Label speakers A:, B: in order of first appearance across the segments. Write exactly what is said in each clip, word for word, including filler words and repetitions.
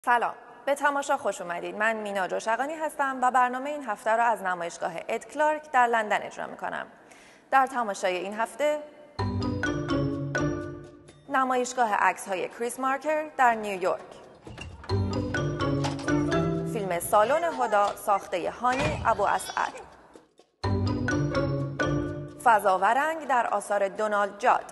A: سلام، به تماشا خوش اومدید. من مینا جوشقانی هستم و برنامه این هفته را از نمایشگاه اد کلارک در لندن اجرا میکنم. در تماشای این هفته نمایشگاه عکس‌های کریس مارکر در نیویورک، فیلم سالن هدا ساخته هانی ابو اسعد، فضا و رنگ در آثار دونالد جاد،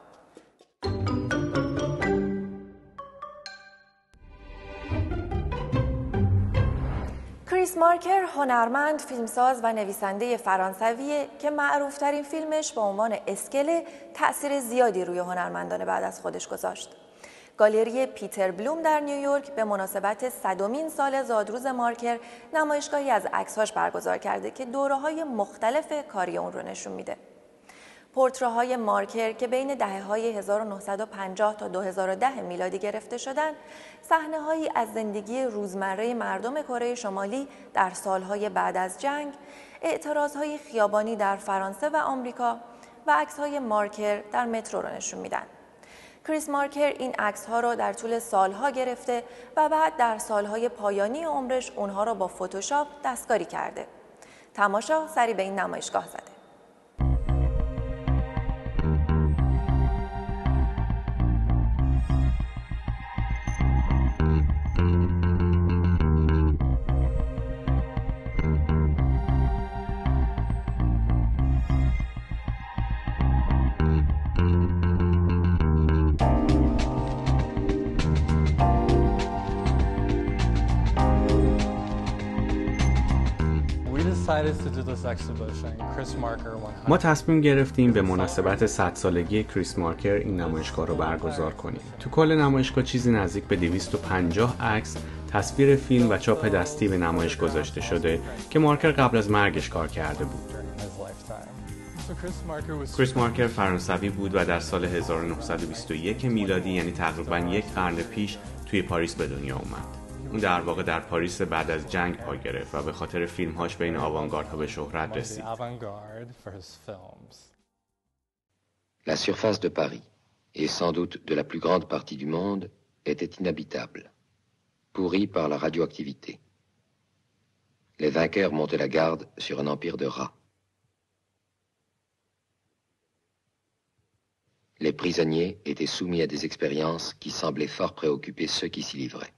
A: کریس مارکر هنرمند، فیلمساز و نویسنده فرانسویه که معروفترین فیلمش به عنوان اسکله تأثیر زیادی روی هنرمندان بعد از خودش گذاشت. گالری پیتر بلوم در نیویورک به مناسبت صدمین سال زادروز مارکر نمایشگاهی از عکس‌هاش برگزار کرده که دوره‌های مختلف کاری اون رو نشون میده. پورتره‌های مارکر که بین دهه‌های هزار و نهصد و پنجاه تا دو هزار و ده میلادی گرفته شدند، صحنه‌هایی از زندگی روزمره مردم کره شمالی در سالهای بعد از جنگ، اعتراضهای خیابانی در فرانسه و آمریکا و عکس‌های مارکر در مترو را نشون میدن. کریس مارکر این عکس‌ها را در طول سالها گرفته و بعد در سالهای پایانی عمرش اونها را با فتوشاپ دستکاری کرده. تماشا سری به این نمایشگاه زده.
B: ما تصمیم گرفتیم به مناسبت صد سالگی کریس مارکر این نمایشگاه رو برگزار کنیم. تو کل نمایشگاه چیزی نزدیک به دویست و پنجاه عکس، تصویر فیلم و چاپ دستی به نمایش گذاشته شده که مارکر قبل از مرگش کار کرده بود. کریس مارکر فرانسوی بود و در سال هزار و نهصد و بیست و یک میلادی، یعنی تقریباً یک قرن پیش، توی پاریس به دنیا اومد. اون در واقع در پاریس بعد از جنگ پا گرفت و به خاطر فیلم‌هاش بین آوانگاردها به شهرت رسید.
C: La surface de Paris, et sans doute de la plus grande partie du monde, était inhabitable, pourrie par la radioactivité. Les vainqueurs montaient la garde sur un empire de rats. Les prisonniers étaient soumis à des expériences qui semblaient fort préoccuper ceux qui s'y livraient.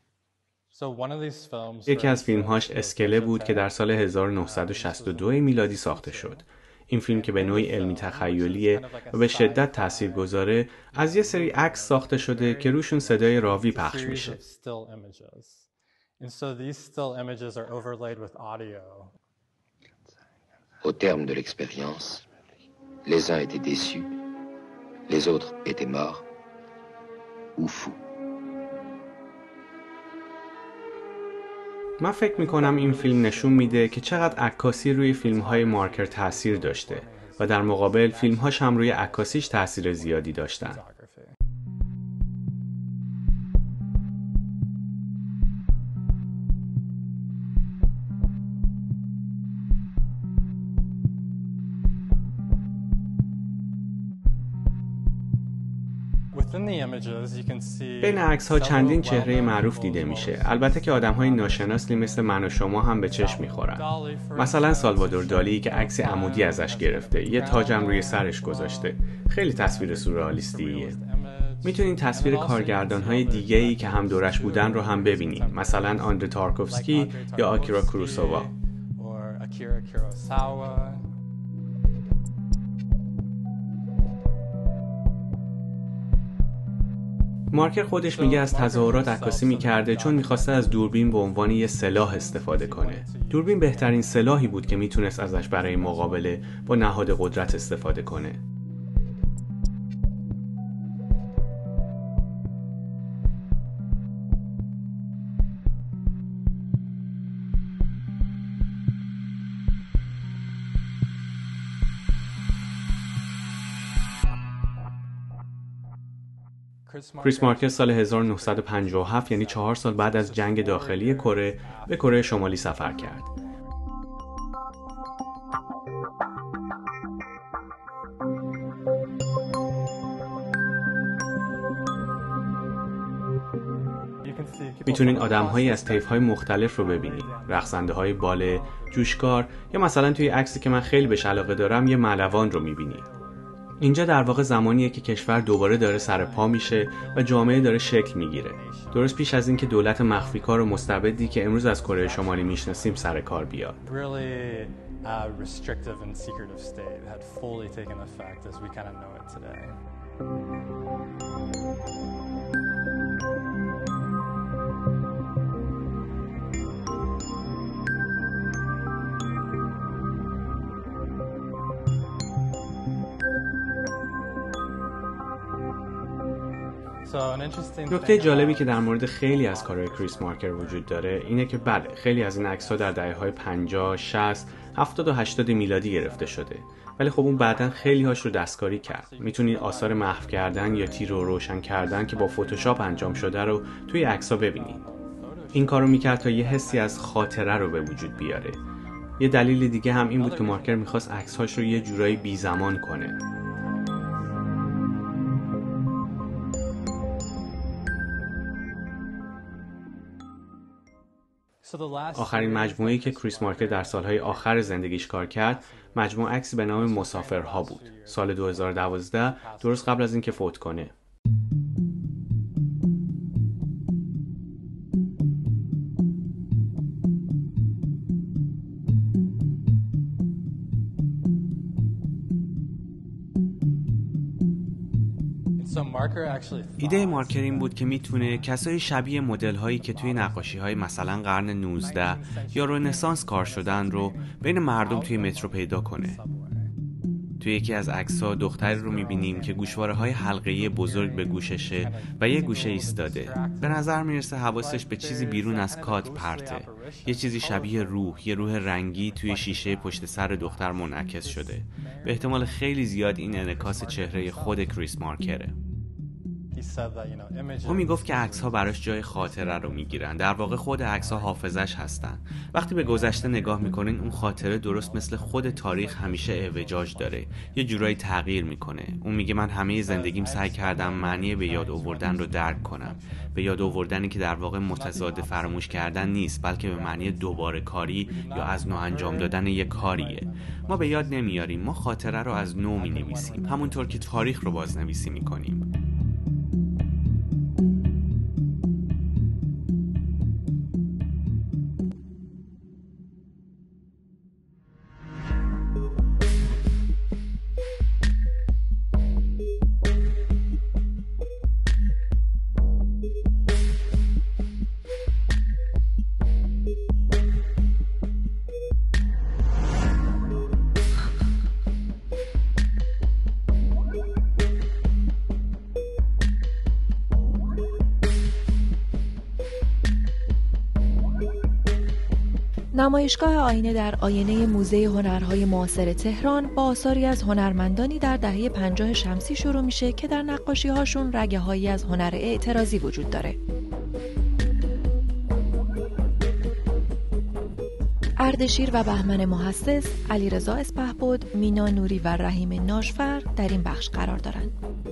B: یکی از فیلمهاش اسکله بود که در سال هزار و نهصد و شصت و دو میلادی ساخته شد. این فیلم که به نوعی علمی تخیلیه و به شدت تاثیرگذاره، از یه سری عکس ساخته شده که روشون صدای راوی پخش میشه.
C: Au terme de l'expérience, les uns étaient déçus, les autres étaient morts ou fous.
B: من فکر میکنم این فیلم نشون میده که چقدر عکاسی روی فیلم‌های مارکر تأثیر داشته و در مقابل فیلم‌هاش هم روی عکاسیش تأثیر زیادی داشتن. بین عکس‌ها چندین چهره معروف دیده میشه. البته که آدم‌های ناشناسی مثل من و شما هم به چشم می‌خورن. مثلا سالوادور دالی که عکس عمودی ازش گرفته، یه تاجم روی سرش گذاشته. خیلی تصویر سورئالیستیه. میتونین تصویر کارگردان‌های دیگه‌ای که هم دورش بودن رو هم ببینید. مثلا آندره تارکوفسکی یا آکیرا کوروساوا. مارکر خودش میگه از تظاهرات عکاسی میکرده چون میخواسته از دوربین به عنوان یه سلاح استفاده کنه. دوربین بهترین سلاحی بود که میتونست ازش برای مقابله با نهاد قدرت استفاده کنه. کریس مارکر سال هزار و نهصد و پنجاه و هفت، یعنی چهار سال بعد از جنگ داخلی کره، به کره شمالی سفر کرد. میتونین آدم‌هایی از طیف‌های مختلف رو ببینید. رقصنده‌های باله، جوشکار، یا مثلا توی عکسی که من خیلی بهش علاقه دارم یه ملوان رو میبینید. اینجا در واقع زمانیه که کشور دوباره داره سر پا میشه و جامعه داره شکل میگیره. درست پیش از اینکه دولت مخفیکار و مستبدی که امروز از کره شمالی میشناسیم سر کار بیاد. نکته جالبی که در مورد خیلی از کارهای کریس مارکر وجود داره اینه که بله خیلی از این عکس‌ها در دهه‌های پنجاه، شصت، هفتاد و هشتاد میلادی گرفته شده، ولی خب اون بعداً خیلی هاش رو دستکاری کرد. میتونید آثار محو کردن یا تیر رو روشن کردن که با فتوشاپ انجام شده رو توی عکس‌ها ببینید. این کارو میکرد تا یه حسی از خاطره رو به وجود بیاره. یه دلیل دیگه هم این بود که مارکر میخواست عکس‌هاش رو یه جورایی بی‌زمان کنه. آخرین مجموعه‌ای که کریس مارکر در سالهای آخر زندگیش کار کرد، مجموعه عکسی به نام مسافرها بود. سال دو هزار و دوازده، درست قبل از اینکه فوت کنه. ایده مارکر این بود که میتونه کسای شبیه مدل هایی که توی نقاشی های مثلا قرن نوزده یا رنسانس کار شدن رو بین مردم توی مترو پیدا کنه. توی یکی از عکس‌ها دختری رو میبینیم که گوشواره های حلقه‌ای بزرگ به گوششه و یه گوشه ایستاده. به نظر میرسه حواسش به چیزی بیرون از کادر پرته. یه چیزی شبیه روح، یه روح رنگی توی شیشه پشت سر دختر منعکس شده. به احتمال خیلی زیاد این انعکاس چهره خود کریس مارکره. او میگفت که عکس‌ها براش جای خاطره رو میگیرن. در واقع خود عکس‌ها حافظش هستن. وقتی به گذشته نگاه میکنین اون خاطره درست مثل خود تاریخ همیشه اعوجاج داره. یه جورایی تغییر میکنه. اون میگه من همه زندگیم سعی کردم معنی به یاد آوردن رو درک کنم. به یاد آوردنی که در واقع متضاد فراموش کردن نیست، بلکه به معنی دوباره کاری یا از نو انجام دادن یک کاریه. ما به یاد نمیاریم، ما خاطره رو از نو مینویسیم، همونطور که تاریخ رو بازنویسی میکنیم.
A: نمایشگاه آینه در آینه موزه هنرهای معاصر تهران با آثاری از هنرمندانی در دهه پنجاه شمسی شروع میشه که در نقاشی‌هاشون رگه‌هایی از هنر اعتراضی وجود داره. اردشیر و بهمن محسس، علیرضا اسپهبد، مینا نوری و رحیم ناژفر در این بخش قرار دارند.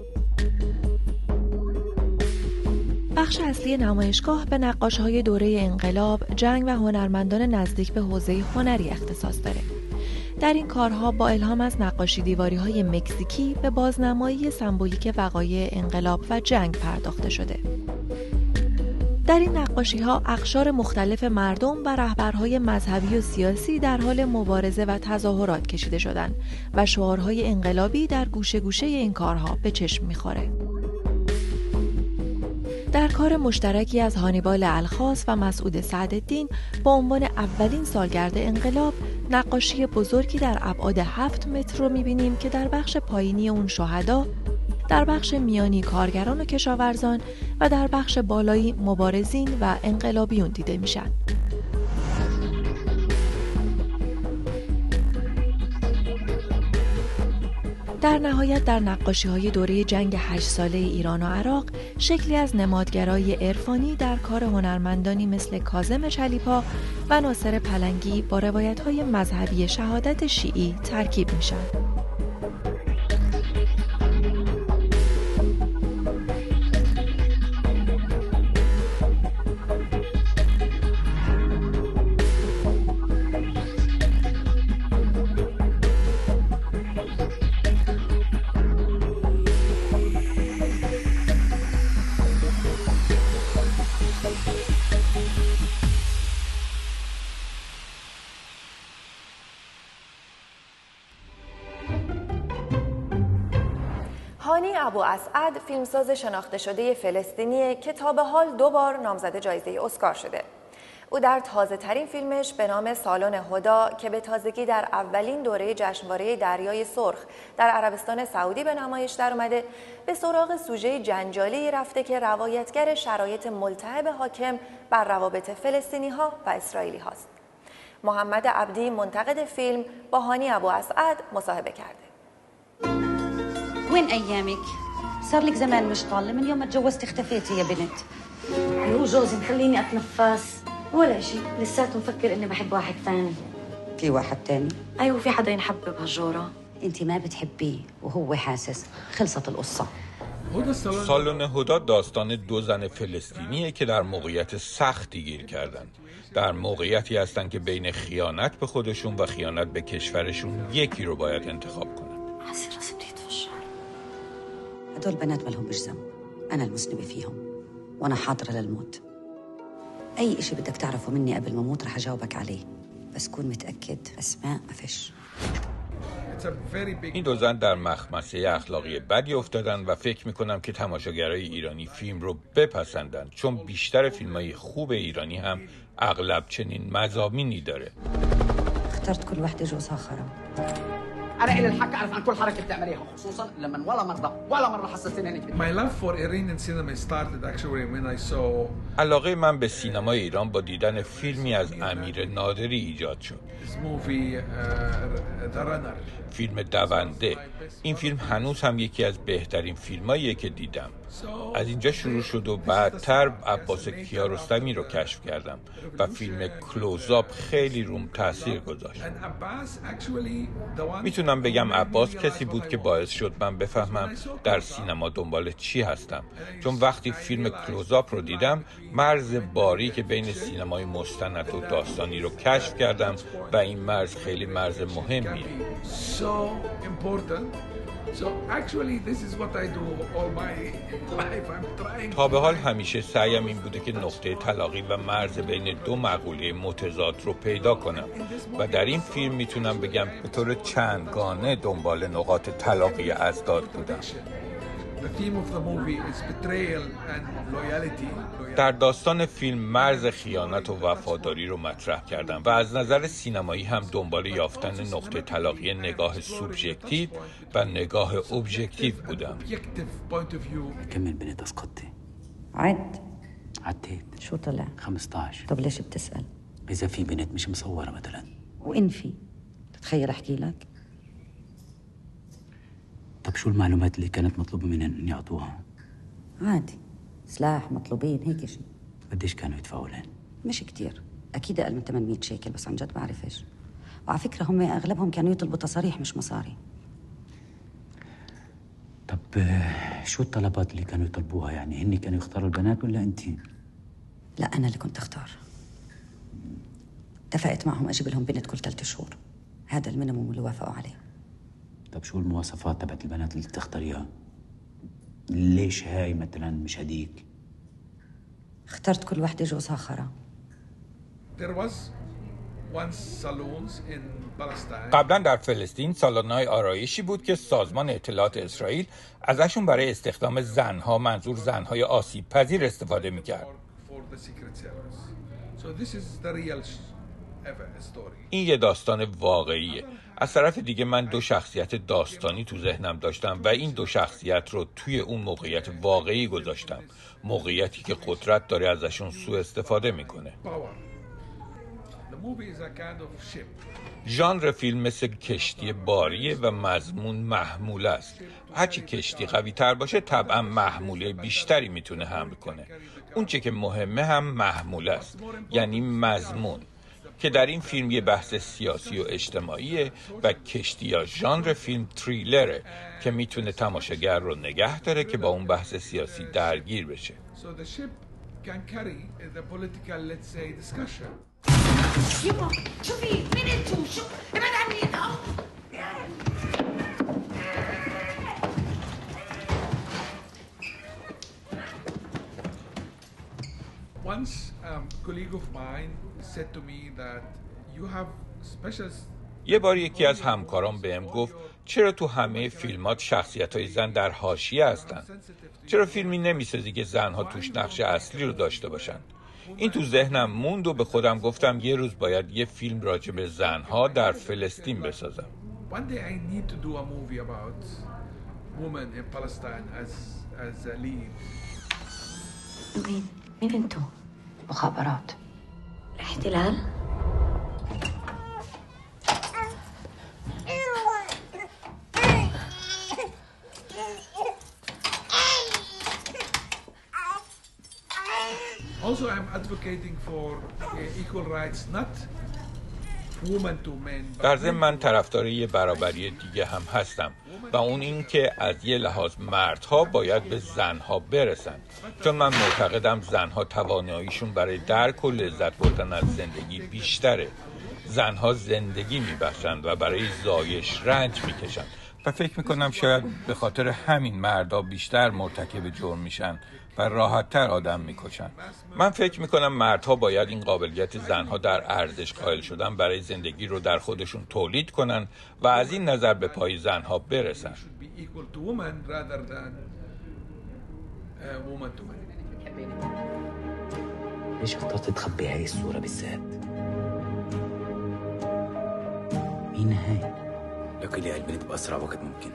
A: بخش اصلی نمایشگاه به نقاش‌های دوره انقلاب، جنگ و هنرمندان نزدیک به حوزه هنری اختصاص داره. در این کارها با الهام از نقاشی دیواری‌های مکزیکی به بازنمایی سمبولیک وقایع انقلاب و جنگ پرداخته شده. در این نقاشی‌ها اقشار مختلف مردم و رهبرهای مذهبی و سیاسی در حال مبارزه و تظاهرات کشیده شدند و شعارهای انقلابی در گوشه گوشه این کارها به چشم می‌خوره. در کار مشترکی از هانیبال الخاص و مسعود سعدالدین با عنوان اولین سالگرد انقلاب، نقاشی بزرگی در ابعاد هفت متر رو می‌بینیم که در بخش پایینی اون شهدا، در بخش میانی کارگران و کشاورزان و در بخش بالایی مبارزین و انقلابیون دیده میشن. در نهایت در نقاشی‌های دوره جنگ هشت ساله ایران و عراق، شکلی از نمادگرایی عرفانی در کار هنرمندانی مثل کاظم چلیپا و ناصر پلنگی با روایت‌های مذهبی شهادت شیعی ترکیب میشن. هانی ابو اسعد فیلمساز شناخته شده فلسطینی که تا به حال دو بار نامزد جایزه اسکار شده. او در تازه ترین فیلمش به نام سالن هدا که به تازگی در اولین دوره جشنواره دریای سرخ در عربستان سعودی به نمایش در اومده، به سراغ سوژه جنجالی رفته که روایتگر شرایط ملتهب حاکم بر روابط فلسطینی ها و اسرائیلی هاست. محمد عبدی منتقد فیلم با هانی ابو اسعد مصاحبه کرده.
D: وين أيامك؟ صار لك زمان مش طالة، من يوم ما تجوزت اختفيتي يا بنت.
E: هو جوزي مخليني أتنفس ولا شيء، لساته مفكر إني بحب واحد ثاني.
D: في واحد ثاني؟
E: أيوة في حدا ينحب بهالجورة.
D: أنت ما بتحبيه وهو حاسس، خلصت القصة.
F: سالن هدا داستان دو زن فلسطینیه که در موقعیت سختی گیر کردن. در موقعیتی هستن که بین خیانت به خودشون و خیانت به کشورشون یکی رو باید انتخاب کنن.
D: هدول بنات مالهم مش ذنب، أنا المذنبة فيهم وأنا حاضرة للموت. أي إشي بدك تعرفه مني قبل ما أموت رح أجاوبك عليه، بس كون متأكد أسماء ما فيش.
F: این دو زن در مخمسه اخلاقی بدی افتادن و فکر میکنم که تماشاگرای ایرانی فیلم رو بپسندن، چون بیشتر فیلمای خوب ایرانی هم اغلب چنین مضامینی داره.
D: اخترت كل وحدة جوزها خرا.
G: أنا إلي الحق أعرف عن كل حركة بتعمليها، خصوصاً لما ولا مرة ولا مرة حسستيني إنك بتحبي.
H: My love for Iranian cinema started actually when I saw.
F: علاقه من به سینمای ایران با دیدن فیلمی از امیر نادری ایجاد شد.
H: This movie, uh, The Runner.
F: فیلم دونده. این فیلم هنوز هم یکی از بهترین فیلماییه که دیدم. از اینجا شروع شد و بعدتر عباس کیارستمی رو کشف کردم و فیلم کلوزآپ خیلی روم تاثیر گذاشت. میتونم بگم عباس کسی بود که باعث شد من بفهمم در سینما دنبال چی هستم، چون وقتی فیلم کلوزآپ رو دیدم مرز باریک بین سینمای مستند و داستانی رو کشف کردم و این مرز خیلی مرز مهمیه.
H: So actually this is what I do all my life. I'm trying.
F: تا به حال همیشه سعیم این بوده که نقطه تلاقی و مرز بین دو مقوله متضاد رو پیدا کنم و در این فیلم میتونم بگم به طور چندگانه دنبال نقاط تلاقی اضداد بودم.
H: The theme of the movie is betrayal and loyalty.
F: در داستان فیلم مرز خیانت و وفاداری رو مطرح کردم و از نظر سینمایی هم دنبال یافتن نقطه تلاقی نگاه سوبژکتیو و نگاه ابژکتیو بودم.
I: كم من بنت اسقطتي؟
D: عد
I: عديت.
D: شو طلع؟
I: خمسة عشر.
D: طب ليش بتسأل؟
I: إذا في بنت مش مصورة مثلا.
D: وإن في؟ تتخيل أحكي لك؟
I: طب شو المعلومات اللي كانت مطلوبة منهم أن يعطوها؟
D: عادي، سلاح مطلوبين هيك شيء.
I: قديش كانوا يدفعوا لهم؟
D: مش كتير، أكيد أقل من ثمانمية شيكل، بس عن جد بعرفش. وعلى فكرة هم أغلبهم كانوا يطلبوا تصاريح مش مصاري.
I: طب شو الطلبات اللي كانوا يطلبوها؟ يعني هني كانوا يختاروا البنات ولا أنت؟
D: لا أنا اللي كنت أختار. اتفقت معهم أجيب لهم بنت كل ثلاثة شهور، هذا المينيموم اللي وافقوا عليه.
I: طب شو المواصفات تبعت البنات اللي تختاريها؟ ليش هاي مثلا مش هديك؟
D: اخترت كل وحدة جوزها خرا.
H: There was once saloons in Palestine.
F: قبلا در فلسطین سالن‌های آرایشی بود که سازمان اطلاعات اسرائیل ازشون برای استخدام زنها، منظور زنهای آسیب پذیر، استفاده میکرد. این یه داستان واقعیه. از طرف دیگه من دو شخصیت داستانی تو ذهنم داشتم و این دو شخصیت رو توی اون موقعیت واقعی گذاشتم، موقعیتی که قدرت داره ازشون سوء استفاده میکنه. ژانر فیلم مثل کشتی باریه و مضمون محموله است. هرچی کشتی قوی تر باشه طبعا محموله بیشتری میتونه حمل کنه. اون چه که مهمه هم محموله است، یعنی مضمون، که در این فیلم یه بحث سیاسی و اجتماعیه و کشتی یا ژانر فیلم تریلره که میتونه تماشاگر رو نگه داره که با اون بحث سیاسی درگیر بشه.
G: يما شوفي مين انتو؟ شو ابعد عني انا.
H: Once um, um, colleague of mine said to me that you have special.
F: یه بار یکی از همکارام بهم گفت چرا تو همه فیلمات شخصیت‌های زن در حاشیه هستن؟ چرا فیلمی نمی‌سازی که زنها توش نقش اصلی رو داشته باشن؟ این تو ذهنم موند و به خودم گفتم یه روز باید یه فیلم راجع به زنها در فلسطین بسازم.
H: One day I need to do a movie about women in Palestine as as a lead.
E: مين؟ مين انتو؟ مخابرات. الاحتلال؟
H: Also, I'm advocating for uh, equal rights, not women to men.
F: در ضمن من طرفدار یه برابری دیگه هم هستم و اون این که از یه لحاظ مردها باید به زنها برسن، چون من معتقدم زنها تواناییشون برای درک و لذت بردن از زندگی بیشتره. زنها زندگی میبخشند و برای زایش رنج میکشند و فکر میکنم شاید به خاطر همین مردا بیشتر مرتکب جرم میشن و راحت‌تر آدم میکشن. من فکر میکنم مردها باید این قابلیت زنها در ارزش قائل شدن برای زندگی رو در خودشون تولید کنن و از این نظر به پای زنها برسن.
I: ليش اخترت تخبي هاي الصورة بالذات؟ مين هاي؟ لقي البنت بأسرع وقت ممكن.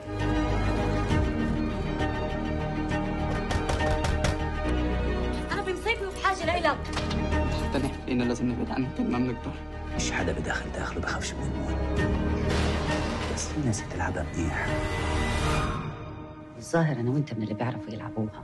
E: أنا بمصيبة وفي حاجة لإلك.
G: حتى نحكينا لازم نبعد عن كل ما بنقدر.
I: مش حدا بداخل داخله بخافش من الموت. بس في ناس تلعبها منيح.
D: الظاهر أنا وأنت من اللي بيعرفوا يلعبوها.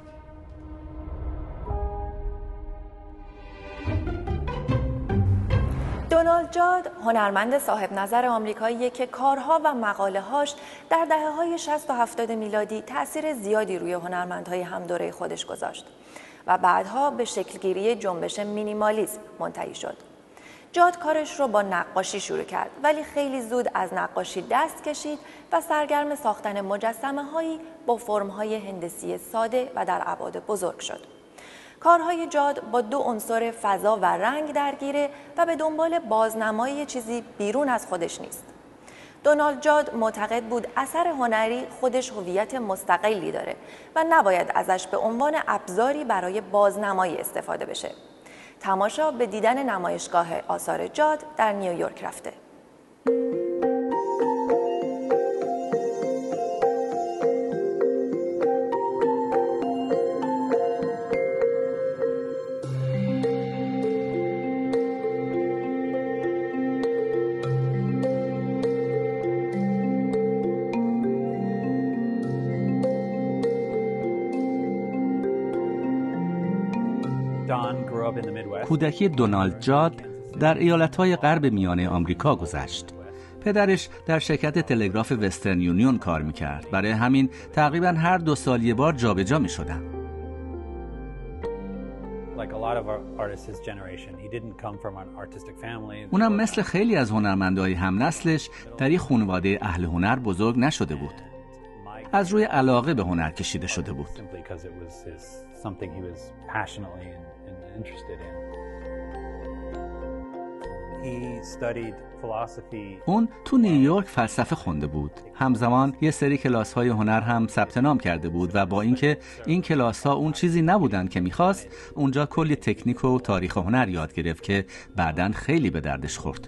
A: دونالد جاد هنرمند صاحب نظر آمریکایی که کارها و مقاله‌هاش در دهه‌های شصت و هفتاد میلادی تأثیر زیادی روی هنرمندهای همدوره خودش گذاشت و بعدها به شکلگیری جنبش مینیمالیسم منتهی شد. جاد کارش رو با نقاشی شروع کرد ولی خیلی زود از نقاشی دست کشید و سرگرم ساختن مجسمه‌هایی با فرم‌های هندسی ساده و در ابعاد بزرگ شد. کارهای جاد با دو عنصر فضا و رنگ درگیره و به دنبال بازنمایی چیزی بیرون از خودش نیست. دونالد جاد معتقد بود اثر هنری خودش هویت مستقلی داره و نباید ازش به عنوان ابزاری برای بازنمایی استفاده بشه. تماشا به دیدن نمایشگاه آثار جاد در نیویورک رفته.
J: کودکی دونالد جاد در ایالت‌های غرب میانه آمریکا گذشت. پدرش در شرکت تلگراف وسترن یونیون کار می‌کرد. برای همین تقریباً هر دو سال یک بار جابجا می‌شدند. اونم مثل خیلی از هنرمندای هم نسلش در یک خانواده اهل هنر بزرگ نشده بود. از روی علاقه به هنر کشیده شده بود. اون تو نیویورک فلسفه خونده بود. همزمان یه سری کلاس‌های هنر هم ثبت نام کرده بود و با اینکه این کلاس‌ها اون چیزی نبودن که می‌خواست، اونجا کلی تکنیک و تاریخ هنر یاد گرفت که بعداً خیلی به دردش خورد.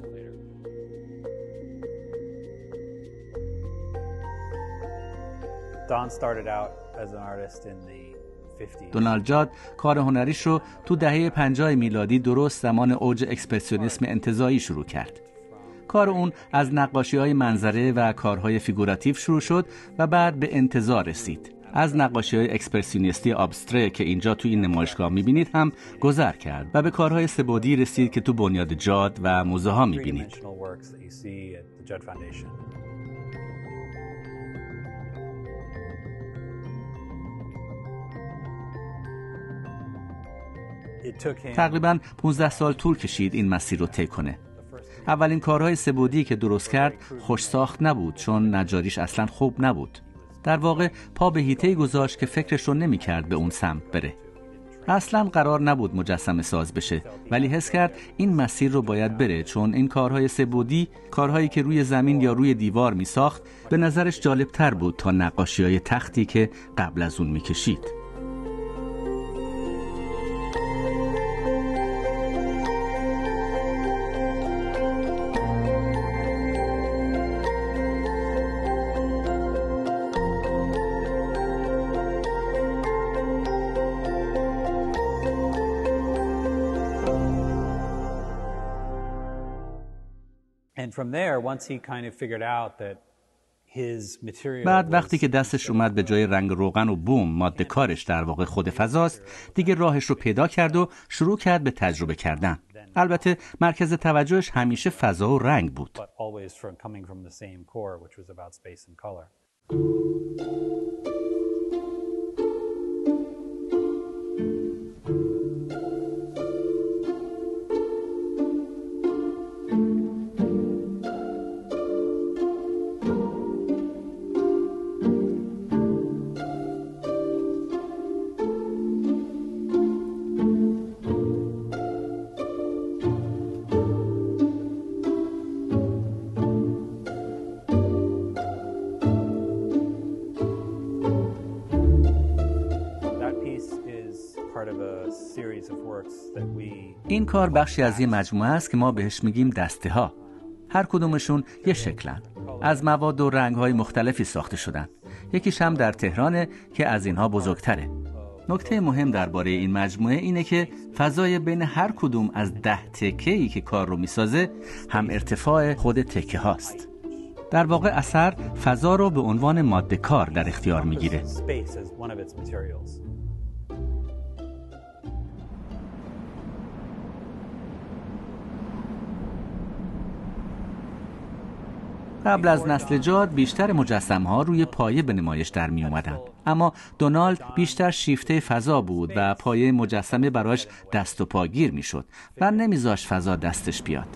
J: دونالد جاد کار هنریش رو تو دهه پنجاه میلادی درست زمان اوج اکسپرسیونیسم انتزاعی شروع کرد. کار اون از نقاشی‌های منظره و کارهای فیگوراتیو شروع شد و بعد به انتزاع رسید. از نقاشی‌های اکسپرسیونیستی ابستره که اینجا تو این نمایشگاه می‌بینید هم گذر کرد و به کارهای سه‌بعدی رسید که تو بنیاد جاد و موزه‌ها می‌بینید. تقریباً پانزده سال طول کشید این مسیر رو طی کنه. اولین کارهای سه‌بعدی که درست کرد خوش ساخت نبود چون نجاریش اصلاً خوب نبود. در واقع پا به حیطه‌ای گذاشت که فکرش رو نمی‌کرد به اون سمت بره. اصلاً قرار نبود مجسمه ساز بشه، ولی حس کرد این مسیر رو باید بره، چون این کارهای سه‌بعدی، کارهایی که روی زمین یا روی دیوار می ساخت، به نظرش جالبتر بود تا نقاشی‌های تختی که قبل از اون می کشید. بعد وقتی که دستش اومد به جای رنگ روغن و بوم ماده کارش در واقع خود فضاست، دیگه راهش رو پیدا کرد و شروع کرد به تجربه کردن. البته مرکز توجهش همیشه فضا و رنگ بود. این کار بخشی از یه مجموعه است که ما بهش میگیم دسته ها. هر کدومشون یه شکلن. از مواد و رنگ‌های مختلفی ساخته شدن. یکیش هم در تهرانه که از اینها بزرگتره. نکته مهم درباره این مجموعه اینه که فضای بین هر کدوم از ده تکه‌ای که کار رو میسازه هم ارتفاع خود تکه هاست. در واقع اثر فضا رو به عنوان ماده کار در اختیار میگیره. قبل از نسل جاد بیشتر مجسمه‌ها روی پایه به نمایش در می اومدن. اما دونالد بیشتر شیفته فضا بود و پایه مجسمه براش دست و پاگیر می شد و نمیذاش فضا دستش بیاد.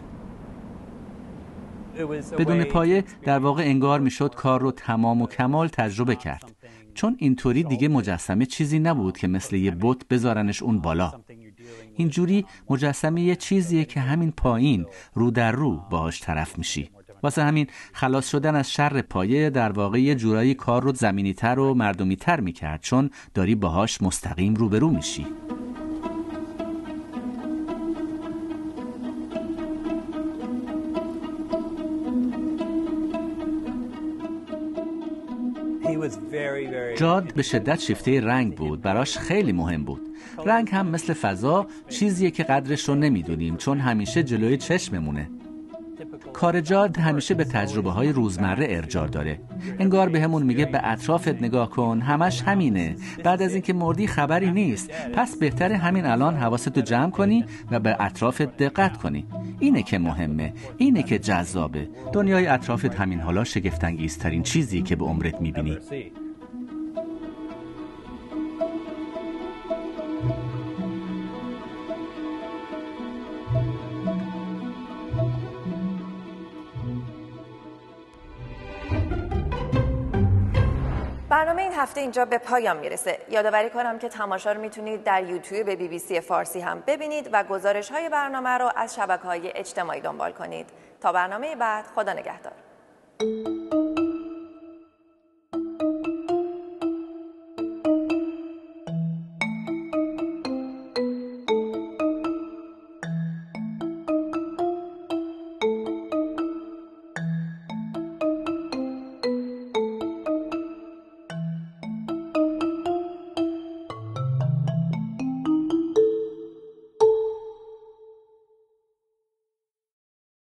J: بدون پایه در واقع انگار می شد کار رو تمام و کمال تجربه کرد، چون اینطوری دیگه مجسمه چیزی نبود که مثل یه بت بذارنش اون بالا. اینجوری مجسمه یه چیزیه که همین پایین رو در رو باهاش طرف میشی. واسه همین خلاص شدن از شر پایه در واقع یه جورایی کار رو زمینی‌تر و مردمی‌تر می‌کرد، چون داری باهاش مستقیم روبرو میشی. جاد به شدت شیفته رنگ بود، براش خیلی مهم بود. رنگ هم مثل فضا چیزیه که قدرش رو نمیدونیم، چون همیشه جلوی چشممونه. کار جاد همیشه به تجربه های روزمره ارجاع داره. انگار به همون میگه به اطرافت نگاه کن، همش همینه، بعد از اینکه مردی خبری نیست، پس بهتره همین الان حواستو جمع کنی و به اطرافت دقت کنی. اینه که مهمه، اینه که جذابه. دنیای اطرافت همین حالا شگفت‌انگیزترین چیزی که به عمرت میبینی.
A: برنامه این هفته اینجا به پایان میرسه. یادآوری کنم که تماشا رو میتونید در یوتیوب بی بی سی فارسی هم ببینید و گزارش های برنامه رو از شبکه‌های اجتماعی دنبال کنید. تا برنامه بعد، خدا نگهدار.